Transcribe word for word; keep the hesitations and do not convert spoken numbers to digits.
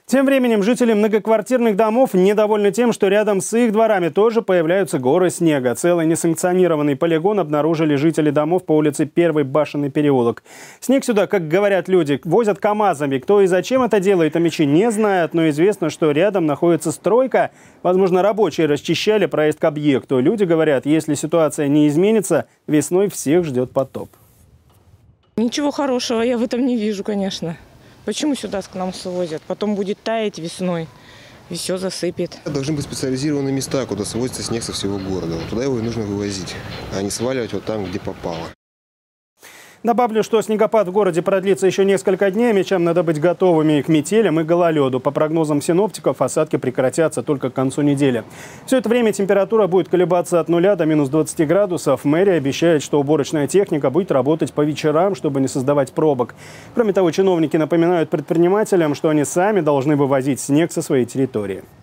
Тем временем жители многоквартирных домов недовольны тем, что рядом с их дворами тоже появляются горы снега. Целый несанкционированный полигон обнаружили жители домов по улице Первый Башенный переулок. Снег сюда, как говорят люди, возят КАМАЗами. Кто и зачем это делает, омичи не знают, но известно, что рядом находится стройка. Возможно, рабочие расчищали проезд к объекту. Люди говорят, если ситуация не изменится, весной всех ждет потоп. Ничего хорошего я в этом не вижу, конечно. Почему сюда к нам свозят? Потом будет таять весной, и все засыпет. Должны быть специализированные места, куда свозится снег со всего города. Вот туда его и нужно вывозить, а не сваливать вот там, где попало. Добавлю, что снегопад в городе продлится еще несколько дней. Омичам надо быть готовыми к метелям и гололеду. По прогнозам синоптиков, осадки прекратятся только к концу недели. Все это время температура будет колебаться от нуля до минус двадцати градусов. Мэрия обещает, что уборочная техника будет работать по вечерам, чтобы не создавать пробок. Кроме того, чиновники напоминают предпринимателям, что они сами должны вывозить снег со своей территории.